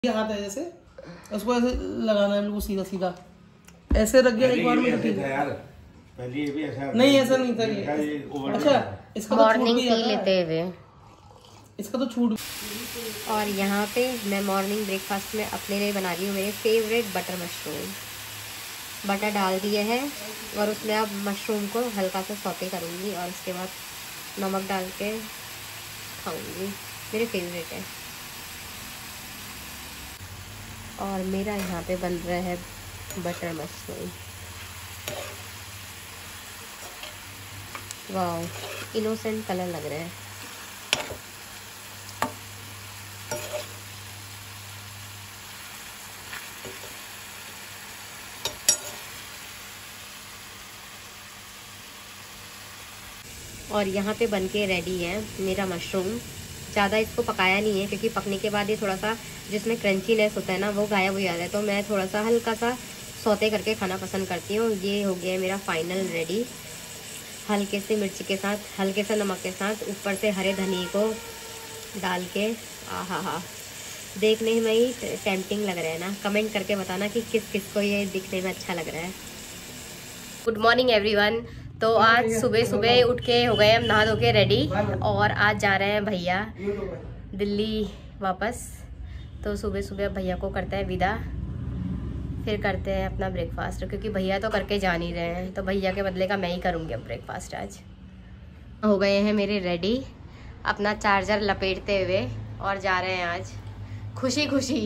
ये हाथ है जैसे, उसको ऐसे लगाना है बिल्कुल सीधा सीधा, ऐसे रख गया एक बार में ठीक है। पहले भी ऐसा नहीं, ऐसा नहीं था ये। अच्छा, इसका तो मॉर्निंग टी लेते हुए, इसका तो छूट। और यहाँ पे मैं मॉर्निंग ब्रेकफास्ट में अपने लिए बना रही हूँ मेरे फेवरेट बटर मशरूम। बटर डाल दिए हैं और उसमें अब मशरूम को हल्का सा सौते करूँगी और उसके बाद नमक डाल के खाऊंगी। मेरे फेवरेट है। और मेरा यहाँ पे बन रहा है बटर मशरूम। वाह, इनोसेंट कलर लग रहा है। और यहाँ पे बनके रेडी है मेरा मशरूम। ज़्यादा इसको पकाया नहीं है क्योंकि पकने के बाद ये थोड़ा सा जिसमें क्रंचीनेस होता है ना वो गायब हो जाता है, तो मैं थोड़ा सा हल्का सा सौते करके खाना पसंद करती हूँ। ये हो गया है मेरा फाइनल रेडी। हल्के से मिर्ची के साथ, हल्के से नमक के साथ, ऊपर से हरे धनिए को डाल के, आहा, देखने में ही टेम्पटिंग लग रहा है ना। कमेंट करके बताना कि किस किस को ये दिखने में अच्छा लग रहा है। Good morning everyone. तो आज सुबह सुबह उठ के हो गए हम नहा धो के रेडी और आज जा रहे हैं भैया दिल्ली वापस। तो सुबह सुबह भैया को करते हैं विदा, फिर करते हैं अपना ब्रेकफास्ट, क्योंकि भैया तो करके जा नहीं रहे हैं, तो भैया के बदले का मैं ही करूँगी अब ब्रेकफास्ट। आज हो गए हैं मेरे रेडी, अपना चार्जर लपेटते हुए और जा रहे हैं आज खुशी खुशी।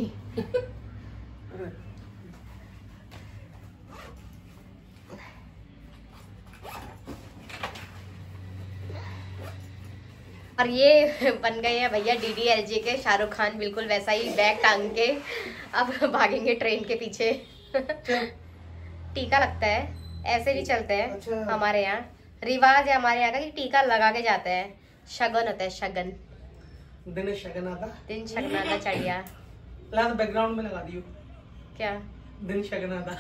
और ये बन गए हैं भैया DDLJ के शाहरुख खान, बिल्कुल वैसा ही बैग टांग के अब भागेंगे ट्रेन के पीछे। टीका लगता है, ऐसे भी चलते हैं। अच्छा। हमारे यहाँ रिवाज है हमारे यहाँ का कि टीका लगा के जाते हैं। शगन होता है, शगन। दिन शगनाता चढ़िया बैकग्राउंड में लगा दियो क्या, दिन शगनाता।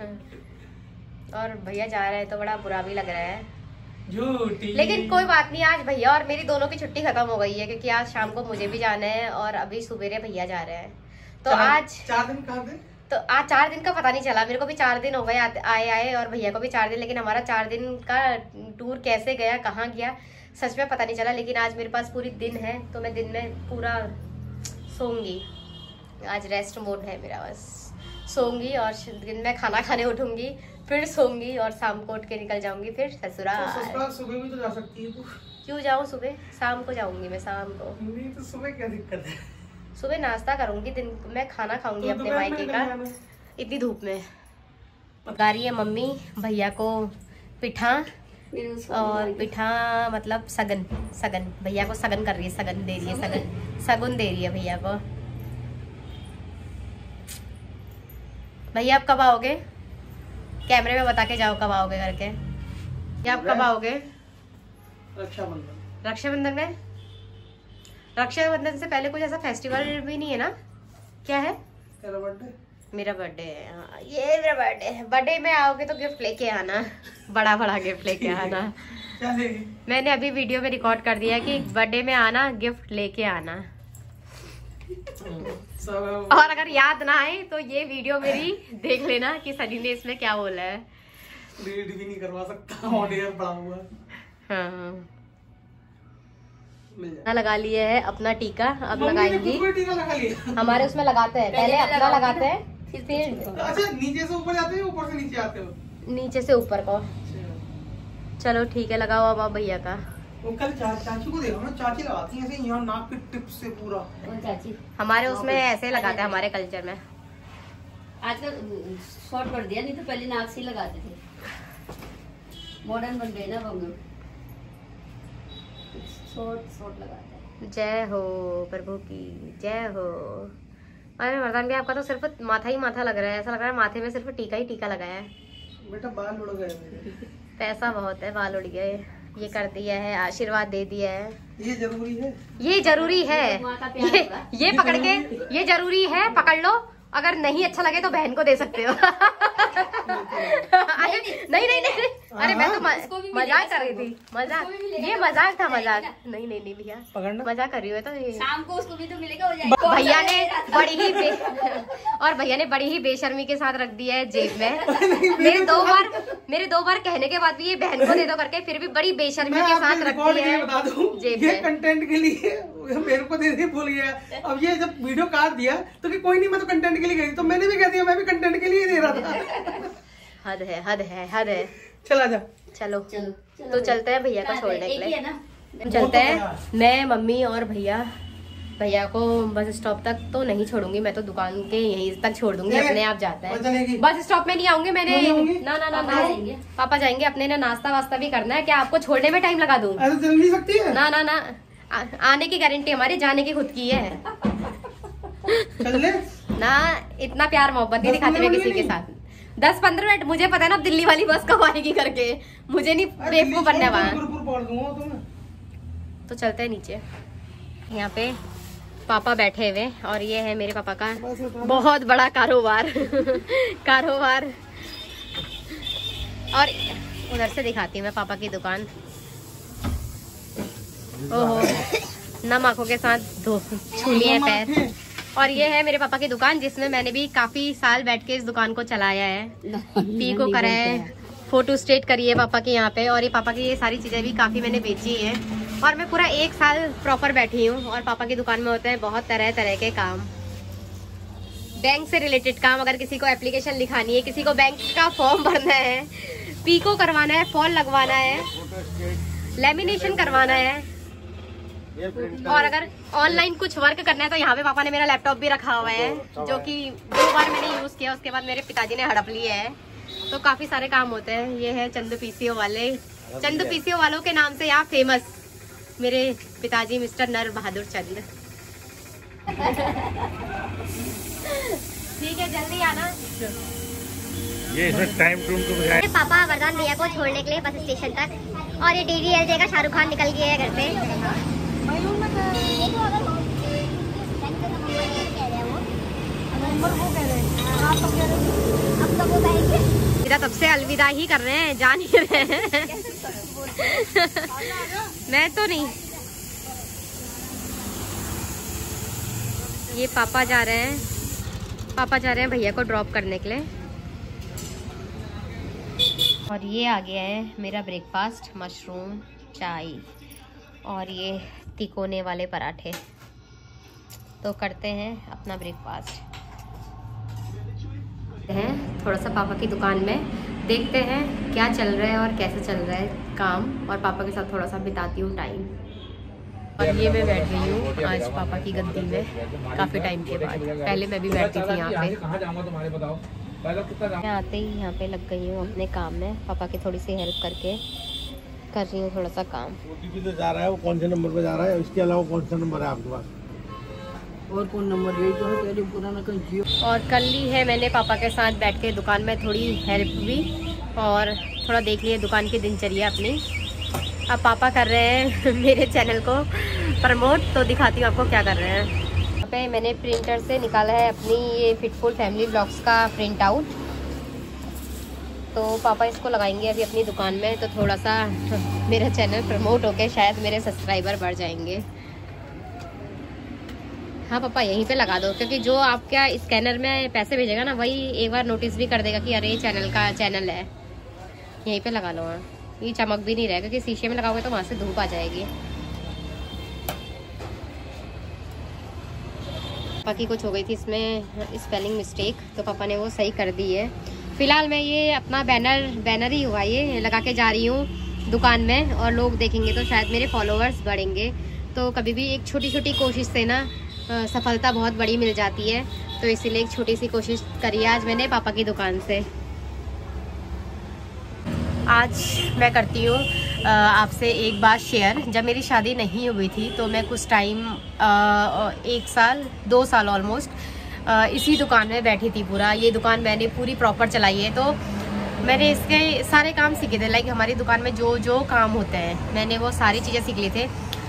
और भैया जा रहे हैं तो बड़ा बुरा भी लग रहा है, झूठी। लेकिन कोई बात नहीं, आज भैया और मेरी दोनों की छुट्टी खत्म हो गई है, क्योंकि आज शाम को मुझे भी जाना है और अभी सुबेरे भैया जा रहे हैं। तो आज 4 दिन कहाँ थे? तो आज 4 दिन का पता नहीं चला। मेरे को भी 4 दिन हो गए आए और भैया को भी 4 दिन, लेकिन हमारा 4 दिन का टूर कैसे गया, कहाँ गया, सच में पता नहीं चला। लेकिन आज मेरे पास पूरी दिन है तो मैं दिन में पूरा सोऊंगी। आज रेस्ट मोड है मेरा, बस सोऊंगी और दिन में खाना खाने उठूंगी, फिर सोऊंगी और शाम को उठ के निकल जाऊंगी फिर ससुराल। सुबह भी तो जा सकती है तू। क्यों जाऊँ सुबह, शाम को जाऊंगी मैं, शाम को। नहीं तो सुबह क्या दिक्कत है? सुबह नाश्ता करूंगी, दिन में खाना खाऊंगी अपने मायके का, इतनी धूप में। पका रही है मम्मी भैया को पिठा, और पिठा मतलब सगन, सगन भैया को सगन कर रही है, सगन दे रही है, सगुन दे रही है भैया को। भैया आप कब आओगे? कैमरे में बता के जाओ कब आओगे करके। या आप कब आओगे? रक्षाबंधन। रक्षाबंधन में? रक्षाबंधन से पहले कुछ ऐसा फेस्टिवल भी नहीं है ना? क्या है? तेरा बर्थडे? मेरा बर्थडे है, हाँ ये मेरा बर्थडे है। बर्थडे में आओगे तो गिफ्ट लेके आना, बड़ा बड़ा गिफ्ट लेके आना। क्या लेगी? मैंने अभी वीडियो में रिकॉर्ड कर दिया कि बर्थडे में आना, गिफ्ट लेके आना। और अगर याद ना आए तो ये वीडियो मेरी देख लेना कि सनी ने इसमें क्या बोला है। डिलीट भी नहीं करवा सकता, ऑन एयर पड़ा हुआ। हाँ, लगा लिए है अपना टीका, अब लगाएंगी। टीका लगा लिया? हमारे उसमें लगाते हैं, पहले अपना लगाते हैं फिर। अच्छा, नीचे से ऊपर जाते हो, ऊपर से नीचे आते हो? नीचे से ऊपर को। चलो ठीक है, लगाओ अब भैया का। वो कल चाची को देखा ना, चाची लगाती है ऐसे यहाँ नाक की टिप से पूरा। चाची हमारे उसमें ऐसे लगाते हैं, हमारे कल्चर में। आजकल शॉर्ट कर दिया, नहीं तो पहले नाक से लगाते थे, मॉडर्न बन गए ना बंगू, शॉर्ट लगाते हैं। जय हो प्रभु की जय हो। अरे मर्दान भी आपका तो सिर्फ माथा ही माथा लग रहा है, ऐसा लग रहा है माथे में सिर्फ टीका ही टीका लगाया है। बेटा बाल उड़ गए मेरे। पैसा बहुत है, बाल उड़ गए। ये कर दिया है, आशीर्वाद दे दिया है। ये जरूरी है, ये जरूरी है, ये पकड़ के, ये जरूरी है, पकड़ लो अगर नहीं अच्छा लगे तो बहन को दे सकते हो। अरे नहीं नहीं नहीं, अरे मैं तो मजाक कर रही थी, मजाक, ये मजाक था, मजाक। नहीं नहीं नहीं भैया, मजाक कर रही हो तो ये शाम को उसको भी तो मिलेगा, हो जाएगा। भैया ने बड़ी ही बेशर्मी के साथ रख दिया है जेब में। मेरे दो बार कहने के बाद भी ये बहन को दे दो करके फिर भी बड़ी बेशर्मी के साथ रख दिया है जेब में। कंटेंट के लिए मेरे को दे भूल गया। अब ये जब वीडियो काट दिया तो कि कोई नहीं, मैं तो कंटेंट के लिए गई, तो मैंने भी कह दिया मैं भी कंटेंट के लिए दे रहा था। हद है, हद है, हद है। चला जा, चलो तो चलते हैं भैया को छोड़ने के लिए। चलते हैं, मैं मम्मी और भैया को बस स्टॉप तक तो नहीं छोड़ूंगी, मैं तो दुकान के यहीं तक छोड़ दूंगी, अपने आप जाता है। बस स्टॉप में नहीं आऊंगी मैंने, ना ना ना ना, पापा जाएंगे अपने, ना नाश्ता वास्ता भी करना है। क्या आपको छोड़ने में टाइम लगा दूं? ऐसे चल नहीं सकती है। ना ना ना, आने की गारंटी हमारी, जाने की खुद की है। चल ले ना, इतना प्यार मोहब्बत नहीं दिखाती मैं किसी के साथ। 10-15 मिनट, मुझे पता है ना अब दिल्ली वाली बस कब आएगी करके, मुझे नहीं बेवकूफ बनने वहाँ। तो चलते हैं नीचे। यहाँ पे पापा बैठे हुए और ये है मेरे पापा का बहुत बड़ा कारोबार। कारोबार। और उधर से दिखाती हूँ मैं पापा की दुकान। ओहो, नम आंखों के साथ छू लिए पैर। और ये है मेरे पापा की दुकान जिसमें मैंने भी काफी साल बैठ के इस दुकान को चलाया है। पी को करा है, फोटो स्टेट करी है पापा की यहाँ पे, और ये पापा की ये सारी चीजें भी काफी मैंने बेची है। और मैं पूरा 1 साल प्रॉपर बैठी हूँ। और पापा की दुकान में होते हैं बहुत तरह तरह के काम, बैंक से रिलेटेड काम। अगर किसी को एप्लीकेशन लिखानी है, किसी को बैंक का फॉर्म भरना है, पीको करवाना है, फॉल लगवाना है, लेमिनेशन करवाना है, और अगर ऑनलाइन कुछ वर्क करना है तो यहाँ पे पापा ने मेरा लैपटॉप भी रखा हुआ है, जो कि 2 बार मैंने यूज किया, उसके बाद मेरे पिताजी ने हड़प लिया है। तो काफी सारे काम होते हैं। ये है चंदू पीसीओ वाले, चंदू पीसीओ वालों के नाम से यहाँ फेमस मेरे पिताजी मिस्टर नर बहादुर चंद। ठीक है, जल्दी आना। ये इसमें टाइम टूम तो बुझाए। पापा वरदान भैया को छोड़ने के लिए बस स्टेशन तक, और ये DDLJ का शाहरुख खान निकल गया है घर से। मेरा तब से अलविदा ही कर रहे हैं, जान ही रहे हैं। मैं तो नहीं। ये पापा जा रहे हैं भैया को ड्रॉप करने के लिए। और ये आ गया है मेरा ब्रेकफास्ट, मशरूम चाय और ये तिकोने वाले पराठे। तो करते हैं अपना ब्रेकफास्ट। हैं थोड़ा सा पापा की दुकान में, देखते हैं क्या चल रहा है और कैसे चल रहा है काम, और पापा के साथ थोड़ा सा बिताती हूँ टाइम। और ये मैं बैठ गई हूँ आज पापा की गद्दी में काफ़ी टाइम के बाद। पहले मैं भी बैठती थी यहाँ पे। मैं आते ही यहाँ पे लग गई हूँ अपने काम में, पापा की थोड़ी सी हेल्प करके कर रही हूँ थोड़ा सा काम। OTP तो जा रहा है, वो कौन से नंबर पे जा रहा है, इसके अलावा कौन सा नंबर है आपके पास? और कौन नंबर यही तो है, तेरी पुराना कहीं जियो। और कल ली है मैंने पापा के साथ बैठ के दुकान में थोड़ी हेल्प भी, और थोड़ा देख लिया दुकान की दिनचर्या अपनी। अब पापा कर रहे हैं मेरे चैनल को प्रमोट, तो दिखाती हूँ आपको क्या कर रहे हैं। यहाँ पे मैंने प्रिंटर से निकाला है अपनी ये फिटफुल फैमिली व्लॉग्स का प्रिंट आउट। तो पापा इसको लगाएंगे अभी अपनी दुकान में, तो थोड़ा सा मेरा चैनल प्रमोट होके शायद मेरे सब्सक्राइबर बढ़ जाएंगे। हाँ पापा यहीं पे लगा दो, क्योंकि जो आपका स्कैनर में पैसे भेजेगा ना, वही एक बार नोटिस भी कर देगा कि अरे चैनल का चैनल है। यहीं पे लगा लो। हाँ, ये चमक भी नहीं रहेगा, क्योंकि शीशे में लगाओगे तो वहाँ से धूप आ जाएगी। पापा की कुछ हो गई थी इसमें स्पेलिंग मिस्टेक, तो पापा ने वो सही कर दी है। फिलहाल मैं ये अपना बैनर ही हुआ ये लगा के जा रही हूँ दुकान में, और लोग देखेंगे तो शायद मेरे फॉलोअर्स बढ़ेंगे। तो कभी भी एक छोटी छोटी कोशिश से ना सफलता बहुत बड़ी मिल जाती है, तो इसीलिए एक छोटी सी कोशिश करी आज मैंने पापा की दुकान से। आज मैं करती हूँ आपसे एक बात शेयर। जब मेरी शादी नहीं हुई थी तो मैं कुछ टाइम 1 साल 2 साल ऑलमोस्ट इसी दुकान में बैठी थी। पूरा ये दुकान मैंने पूरी प्रॉपर चलाई है, तो मैंने इसके सारे काम सीखे थे। लाइक हमारी दुकान में जो जो काम होते हैं मैंने वो सारी चीज़ें सीख ली थे।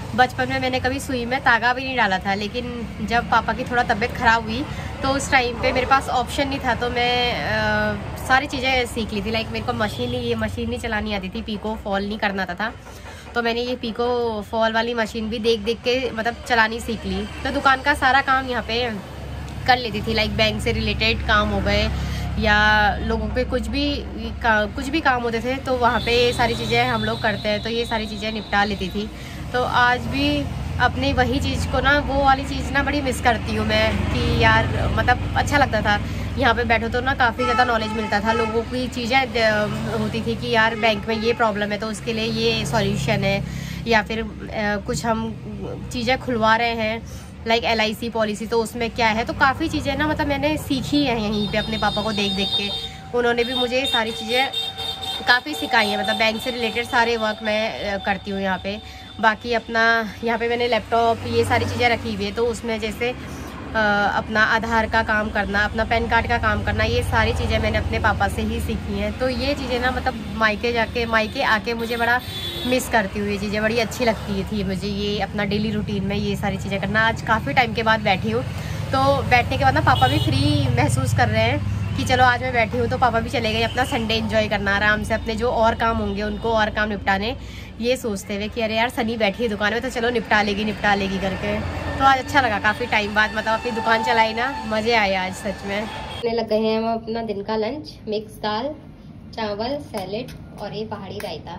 बचपन में मैंने कभी सुई में तागा भी नहीं डाला था, लेकिन जब पापा की थोड़ा तबीयत ख़राब हुई तो उस टाइम पे मेरे पास ऑप्शन नहीं था, तो मैं सारी चीज़ें सीख ली थी। लाइक मेरे को मशीन नहीं चलानी आती थी, पीको फॉल नहीं करना आता था, तो मैंने ये पीको फॉल वाली मशीन भी देख देख के मतलब चलानी सीख ली। तो दुकान का सारा काम यहाँ पे कर लेती थी, लाइक बैंक से रिलेटेड काम हो गए या लोगों के कुछ भी काम होते थे, तो वहाँ पे सारी चीज़ें हम लोग करते हैं, तो ये सारी चीज़ें निपटा लेती थी। तो आज भी अपनी वही चीज़ को ना, वो वाली चीज़ ना बड़ी मिस करती हूँ मैं, कि यार मतलब अच्छा लगता था यहाँ पे बैठो तो ना, काफ़ी ज़्यादा नॉलेज मिलता था। लोगों की चीज़ें होती थी कि यार बैंक में ये प्रॉब्लम है तो उसके लिए ये सॉल्यूशन है, या फिर कुछ हम चीज़ें खुलवा रहे हैं लाइक LIC पॉलिसी, तो उसमें क्या है। तो काफ़ी चीज़ें ना मतलब मैंने सीखी हैं यहीं पे अपने पापा को देख देख के। उन्होंने भी मुझे सारी चीज़ें काफ़ी सिखाई हैं, मतलब बैंक से रिलेटेड सारे वर्क मैं करती हूँ यहाँ पे। बाकी अपना यहाँ पे मैंने लैपटॉप ये सारी चीज़ें रखी हुई है, तो उसमें जैसे अपना आधार का काम करना, अपना पैन कार्ड का काम करना, ये सारी चीज़ें मैंने अपने पापा से ही सीखी हैं। तो ये चीज़ें ना मतलब मायके आके मुझे बड़ा मिस करती हूँ, ये चीज़ें बड़ी अच्छी लगती थी मुझे, ये अपना डेली रूटीन में ये सारी चीज़ें करना। आज काफ़ी टाइम के बाद बैठी हूँ, तो बैठने के बाद ना पापा भी फ्री महसूस कर रहे हैं कि चलो आज मैं बैठी हूँ, तो पापा भी चले गए अपना संडे एंजॉय करना, आराम से अपने जो और काम होंगे उनको और काम निपटाने, ये सोचते हुए कि अरे यार सनी बैठी है दुकान में तो चलो निपटा लेगी करके। तो आज अच्छा लगा, काफ़ी टाइम बाद मतलब अपनी दुकान चलाई ना, मज़े आए आज सच में। खाने लग गए हैं हम अपना दिन का लंच, मिक्स दाल, चावल, सैलेड और ये पहाड़ी रायता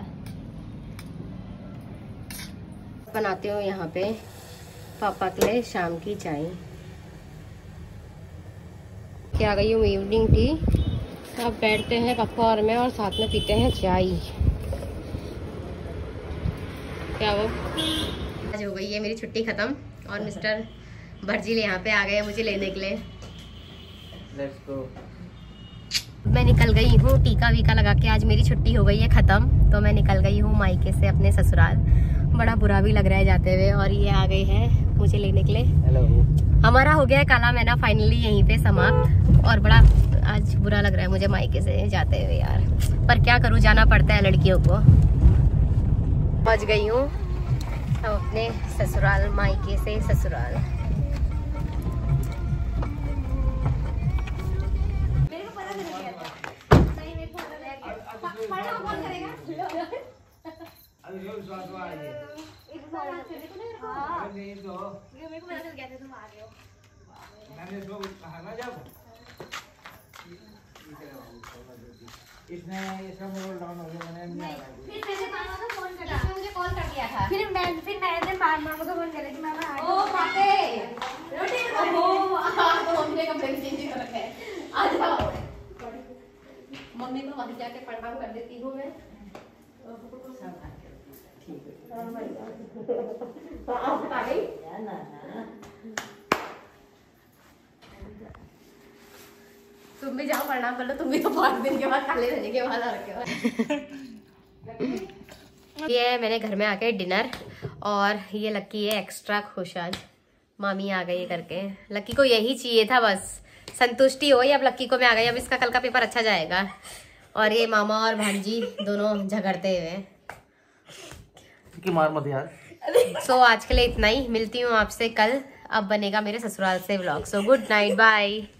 बनाती हूँ यहाँ पे पापा के लिए शाम की चाय। क्या गई हूँ इवनिंग टी, अब बैठते हैं पापा और मैं और साथ में पीते हैं चाय। क्या वो आज हो गई है मेरी छुट्टी ख़त्म और मिस्टर भर्जील यहाँ पे आ गए मुझे लेने के लिए। Let's go. मैं निकल गई हूँ, टीका वीका लगा के आज मेरी छुट्टी हो गई है ख़त्म, तो मैं निकल गई हूँ मायके से अपने ससुराल। बड़ा बुरा भी लग रहा है जाते हुए, और ये आ गए हैं मुझे लेने के लिए। हेलो। हमारा हो गया है काला मैना फाइनली यहीं पे समाप्त, और बड़ा आज बुरा लग रहा है मुझे मायके से जाते हुए यार, पर क्या करूँ, जाना पड़ता है लड़कियों को। पहुँच गई हूँ अब अपने ससुराल, मायके से ससुराल। इसने इसका मोबाइल डाउन हो गया, मैंने नहीं आ रहा। फिर मैंने फोन कर दिया, मुझे कॉल कर दिया था। फिर मैंने मामा को फोन किया कि मामा ओ पापे रोटी ओहो तो हमने कपड़े चेंज कर रखे हैं। आ जाओ, मम्मी को वहाँ जाके प्रणाम कर देती हूँ मैं। तुम भी जाओ प्रणाम कर लो, तुम भी तो 5 दिन के बाद काले रहने के बाद आ रखे हो। ये मैंने घर में आके डिनर, और ये लक्की है एक्स्ट्रा खुश आज, मामी आ गई करके। लक्की को यही चाहिए था बस, संतुष्टि हो। अब लक्की को मैं आ गई, अब इसका कल का पेपर अच्छा जाएगा। और ये मामा और भांजी दोनों झगड़ते हुए। कि मार मत यार। सो आज के लिए इतना ही, मिलती हूँ आपसे कल। अब बनेगा मेरे ससुराल से vlog. So good night, bye.